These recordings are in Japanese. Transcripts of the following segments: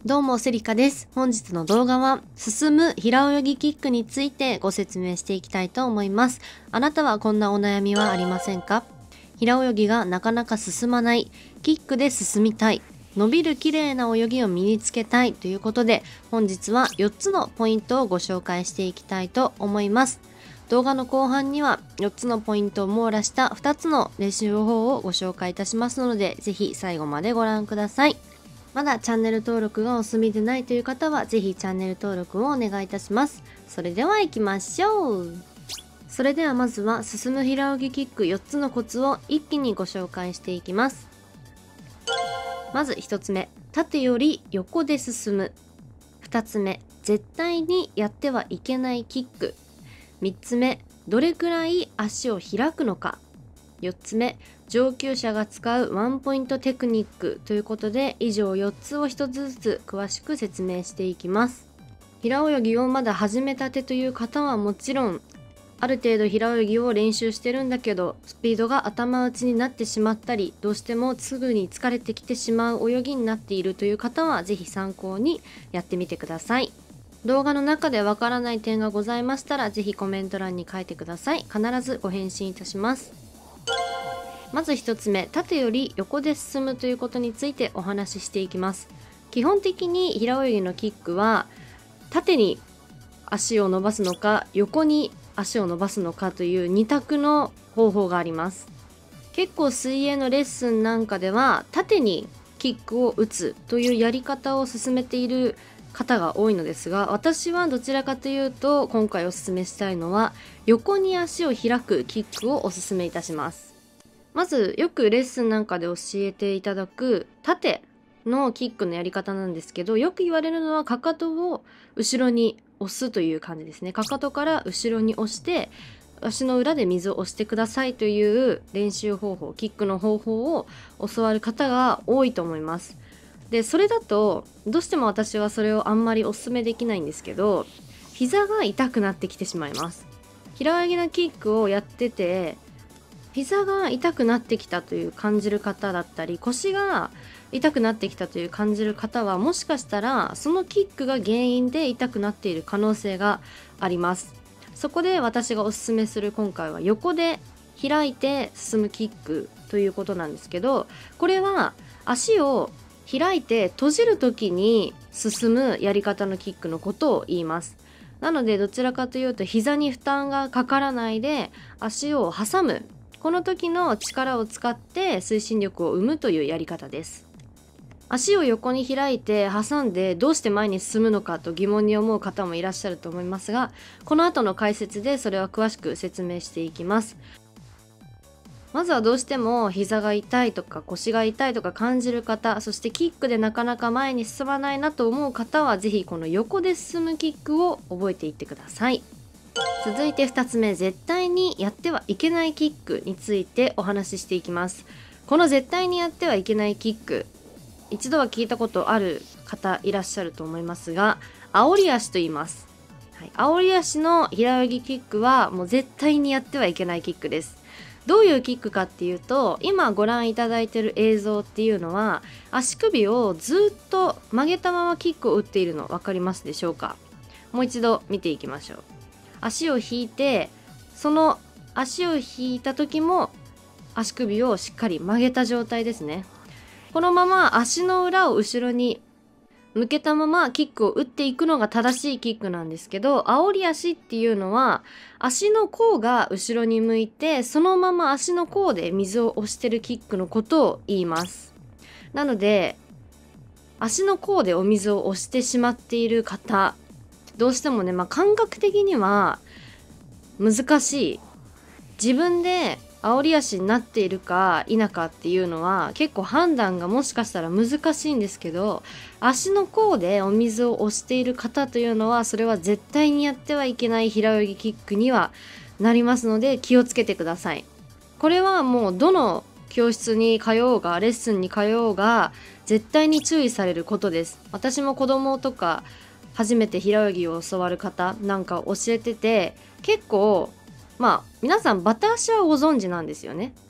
どうもセリカです。本日の動画は進む平泳ぎキックについてご説明していきたいと思います。あなたはこんなお悩みはありませんか？平泳ぎがなかなか進まない、キックで進みたい、伸びる綺麗な泳ぎを身につけたいということで、本日は4つのポイントをご紹介していきたいと思います。動画の後半には4つのポイントを網羅した2つの練習法をご紹介いたしますので、ぜひ最後までご覧ください。まだチャンネル登録がお済みでないという方はぜひチャンネル登録をお願いいたします。それでは行きましょう。それではまずは進む平泳ぎキック4つのコツを一気にご紹介していきます。まず1つ目、縦より横で進む。2つ目、絶対にやってはいけないキック。3つ目、どれくらい足を開くのか。4つ目、上級者が使うワンポイントテクニックということで、以上4つを1つずつ詳しく説明していきます。平泳ぎをまだ始めたてという方はもちろん、ある程度平泳ぎを練習してるんだけどスピードが頭打ちになってしまったり、どうしてもすぐに疲れてきてしまう泳ぎになっているという方はぜひ参考にやってみてください。動画の中でわからない点がございましたらぜひコメント欄に書いてください。必ずご返信いたします。まず1つ目、縦より横で進むということについてお話ししていきます。基本的に平泳ぎのキックは縦に足を伸ばすのか横に足を伸ばすのかという2択の方法があります。結構水泳のレッスンなんかでは縦にキックを打つというやり方を進めている方が多いのですが、私はどちらかというと今回お勧めしたいのは横に足を開くキックをお勧めいたします。まずよくレッスンなんかで教えていただく縦のキックのやり方なんですけど、よく言われるのはかかとを後ろに押すという感じですね。かかとから後ろに押して足の裏で水を押してくださいという練習方法、キックの方法を教わる方が多いと思います。でそれだとどうしても私はそれをあんまりお勧めできないんですけど、膝が痛くなってきてしまいます。平泳ぎのキックをやってて膝が痛くなってきたという感じる方だったり、腰が痛くなってきたという感じる方は、もしかしたらそのキックが原因で痛くなっている可能性があります。そこで私がおすすめする今回は横で開いて進むキックということなんですけど、これは足を開いて閉じる時に進むやり方のキックのことを言います。なのでどちらかというと膝に負担がかからないで足を挟む、この時の力を使って推進力を生むというやり方です。足を横に開いて挟んでどうして前に進むのかと疑問に思う方もいらっしゃると思いますが、この後の解説でそれは詳しく説明していきます。まずはどうしても膝が痛いとか腰が痛いとか感じる方、そしてキックでなかなか前に進まないなと思う方はぜひこの横で進むキックを覚えていってください。続いて2つ目、絶対にやってはいけないキックについてお話ししていきます。この絶対にやってはいけないキック、一度は聞いたことある方いらっしゃると思いますが、煽り足と言います。煽り足の平泳ぎキックはもう絶対にやってはいけないキックです。どういうキックかっていうと、今ご覧いただいている映像っていうのは足首をずっと曲げたままキックを打っているの分かりますでしょうか？もう一度見ていきましょう。足を引いて、その足を引いた時も足首をしっかり曲げた状態ですね。このまま足の裏を後ろに向けたままキックを打っていくのが正しいキックなんですけど、煽り足っていうのは足の甲が後ろに向いてそのまま足の甲で水を押してるキックのことを言います。なので足の甲でお水を押してしまっている方、どうしてもね、感覚的には難しい、自分で煽り足になっているか否かっていうのは結構判断がもしかしたら難しいんですけど、足の甲でお水を押している方というのはそれは絶対にやってはいけない平泳ぎキックにはなりますので気をつけてください。これはもうどの教室に通おうがレッスンに通おうが絶対に注意されることです。私も子供とか初めて平泳ぎを教わる方なんか教えてて、結構皆さんバタ足はご存知なんですよね。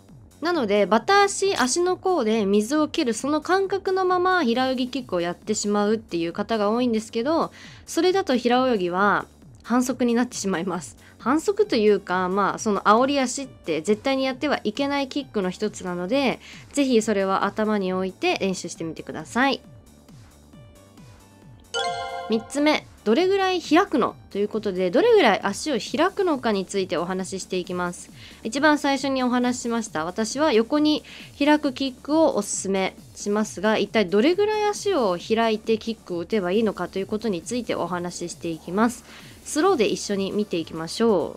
なのでバタ足の甲で水を蹴るその感覚のまま平泳ぎキックをやってしまうっていう方が多いんですけど、それだと平泳ぎは反則になってしまいます。反則というか、その煽り足って絶対にやってはいけないキックの一つなので、ぜひそれは頭に置いて練習してみてください。3つ目、どれぐらい開くのということで、どれぐらい足を開くのかについてお話ししていきます。一番最初にお話ししました、私は横に開くキックをおすすめしますが、一体どれぐらい足を開いてキックを打てばいいのかということについてお話ししていきます。スローで一緒に見ていきましょ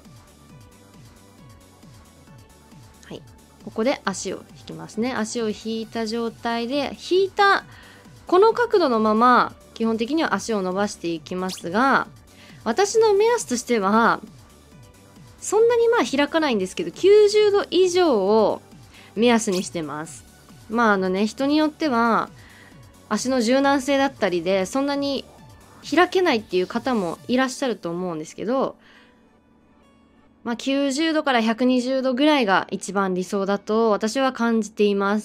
う。はい、ここで足を引きますね。足を引いた状態で、引いたこの角度のまま基本的には足を伸ばしていきますが、私の目安としてはそんなに開かないんですけど、90度以上を目安にしてます。人によっては足の柔軟性だったりでそんなに開けないっていう方もいらっしゃると思うんですけど、90度から120度ぐらいが一番理想だと私は感じています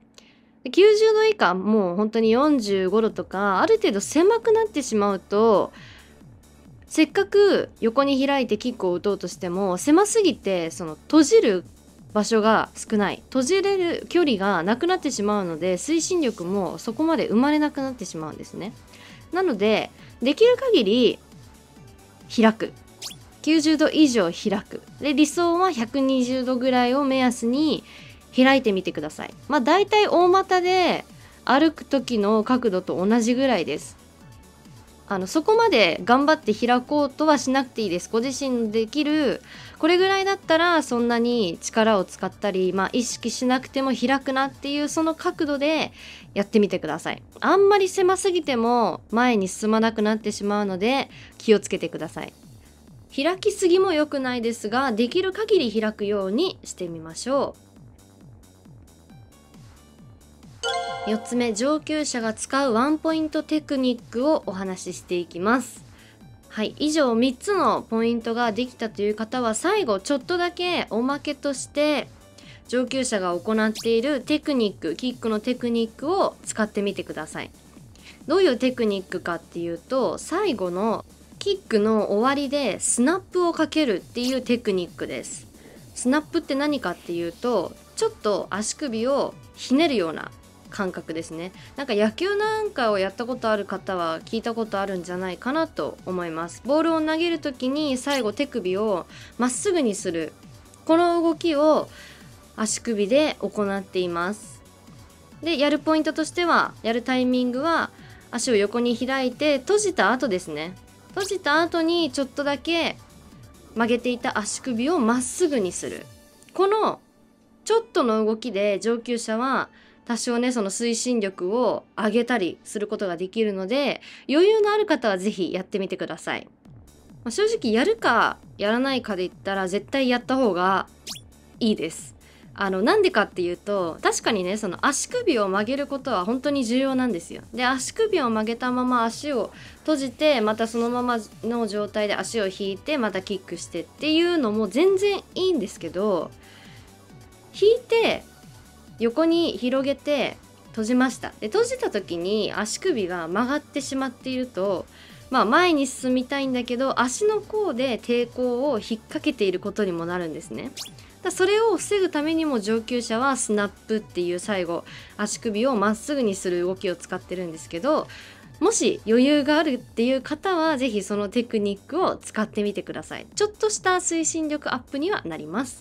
。90度以下、もう本当に45度とかある程度狭くなってしまうと、せっかく横に開いてキックを打とうとしても狭すぎて、その閉じる場所が少ない、閉じれる距離がなくなってしまうので、推進力もそこまで生まれなくなってしまうんですね。なのでできる限り開く、90度以上開くで、理想は120度ぐらいを目安に開いてみてください。だいたい大股で歩く時の角度と同じぐらいです。そこまで頑張って開こうとはしなくていいです。ご自身できるこれぐらいだったらそんなに力を使ったり、意識しなくても開くなっていうその角度でやってみてください。あんまり狭すぎても前に進まなくなってしまうので気をつけてください。開きすぎも良くないですが、できる限り開くようにしてみましょう。4つ目、上級者が使うワンポイントテクニックをお話ししていきます。はい、以上3つのポイントができたという方は、最後ちょっとだけおまけとして上級者が行っているテクニック、キックのテクニックを使ってみてください。どういうテクニックかっていうと、最後のキックの終わりでスナップをかけるっていうテクニックです。スナップって何かっていうと、ちょっと足首をひねるような感覚ですね。野球なんかをやったことある方は聞いたことあるんじゃないかなと思います。ボールを投げる時に最後手首をまっすぐにする、この動きを足首で行っています。で、やるポイントとしては、やるタイミングは足を横に開いて閉じた後ですね。閉じた後にちょっとだけ曲げていた足首をまっすぐにする、このちょっとの動きで上級者は多少ね、その推進力を上げたりすることができるので、余裕のある方はぜひやってみてください。正直やるかやらないかで言ったら絶対やった方がいいです。なんでかっていうと、確かにね、その足首を曲げることは本当に重要なんですよ。で、足首を曲げたまま足を閉じて、またそのままの状態で足を引いてまたキックしてっていうのも全然いいんですけど、引いて横に広げて閉じました。で、閉じた時に足首が曲がってしまっていると、前に進みたいんだけど足の甲で抵抗を引っ掛けていることにもなるんですね。それを防ぐためにも上級者はスナップっていう最後足首をまっすぐにする動きを使ってるんですけど、もし余裕があるっていう方はぜひそのテクニックを使ってみてください。ちょっとした推進力アップにはなります。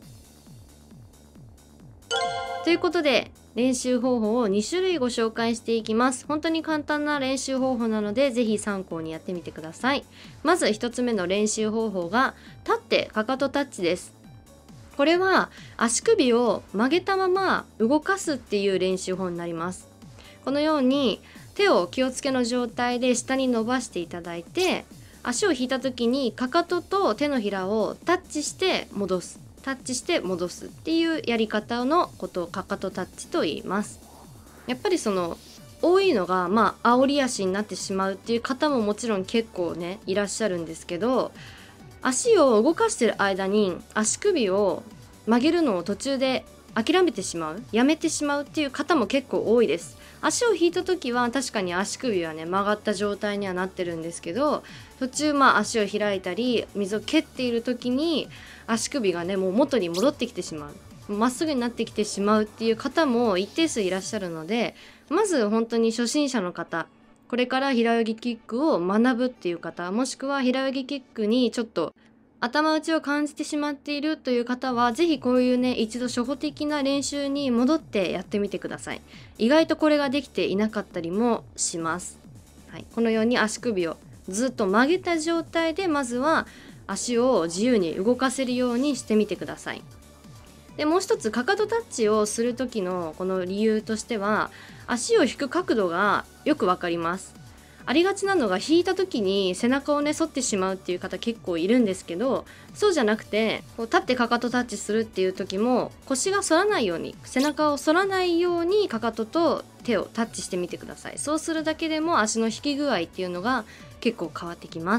ということで、練習方法を2種類ご紹介していきます。本当に簡単な練習方法なのでぜひ参考にやってみてください。まず1つ目の練習方法が立ってかかとタッチです。これは足首を曲げたまま動かすっていう練習法になります。このように手を気をつけの状態で下に伸ばしていただいて、足を引いた時にかかとと手のひらをタッチして戻す、タッチして戻すっていうやり方のことをかかとタッチと言います。やっぱりその多いのが煽り足になってしまうっていう方ももちろん結構ねいらっしゃるんですけど、足を動かしてる間に足首を曲げるのを途中で諦めてしまう、やめてしまうっていう方も結構多いです。足を引いた時は確かに足首はね曲がった状態にはなってるんですけど、途中足を開いたり水を蹴っている時に足首がねもう元に戻ってきてしまう、まっすぐになってきてしまうっていう方も一定数いらっしゃるので、まず本当に初心者の方、これから平泳ぎキックを学ぶっていう方、もしくは平泳ぎキックにちょっと頭打ちを感じてしまっているという方は、ぜひこういうね一度初歩的な練習に戻ってやってみてください。意外とこれができていなかったりもします。はい、このように足首をずっと曲げた状態でまずは足を自由に動かせるようにしてみてください。でもう一つ、かかとタッチをする時のこの理由としては、足を引く角度がよくわかります。ありがちなのが、引いた時に背中をね反ってしまうっていう方結構いるんですけど、そうじゃなくてこう立ってかかとタッチするっていう時も腰が反らないように、背中を反らないようにかかとと手をタッチしてみてください。そうするだけでも足の引き具合っていうのが結構変わってきます。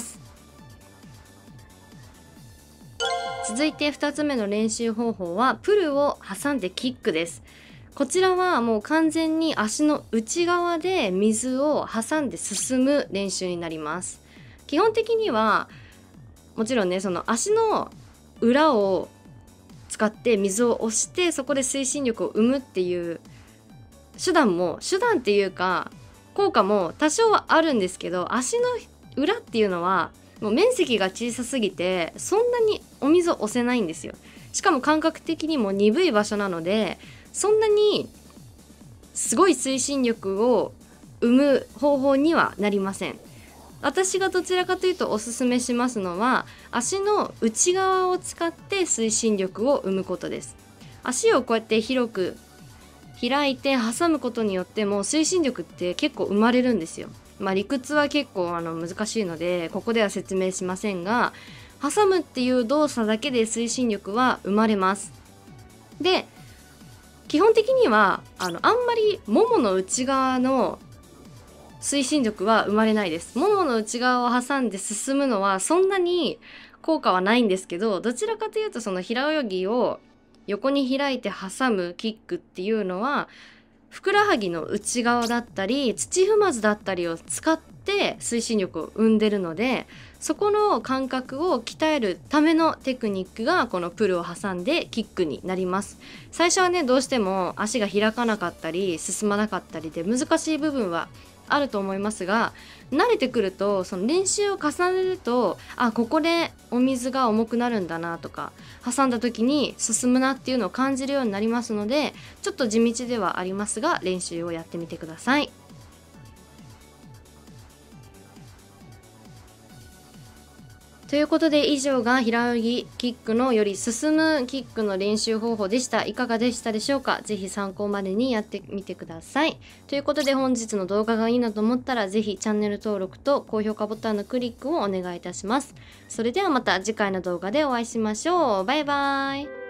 続いて2つ目の練習方法はプルを挟んでキックです。こちらはもう完全に足の内側で水を挟んで進む練習になります。基本的にはもちろんね、その足の裏を使って水を押してそこで推進力を生むっていう手段っていうか効果も多少はあるんですけど、足の裏っていうのはもう面積が小さすぎてそんなにお水を押せないんですよ。しかも感覚的にも鈍い場所なので、そんなにすごい推進力を生む方法にはなりません。私がどちらかというとおすすめしますのは、足の内側を使って推進力を生むことです。足をこうやって広く開いて挟むことによっても推進力って結構生まれるんですよ。理屈は結構難しいのでここでは説明しませんが、挟むっていう動作だけで推進力は生まれます。で、基本的にはあんまりももの内側の推進力は生まれないです。ももの内側を挟んで進むのはそんなに効果はないんですけど、どちらかというとその平泳ぎを横に開いて挟むキックっていうのはふくらはぎの内側だったり土踏まずだったりを使って推進力を生んでるので、そこの感覚を鍛えるためのテクニックがこのプルを挟んでキックになります。最初はねどうしても足が開かなかったり進まなかったりで難しい部分はあると思いますが、慣れてくるとその練習を重ねると、ここでお水が重くなるんだなとか、挟んだ時に進むなっていうのを感じるようになりますので、ちょっと地道ではありますが練習をやってみてください。ということで以上が平泳ぎキックのより進むキックの練習方法でした。いかがでしたでしょうか。ぜひ参考までにやってみてください。ということで本日の動画がいいなと思ったらぜひチャンネル登録と高評価ボタンのクリックをお願いいたします。それではまた次回の動画でお会いしましょう。バイバーイ。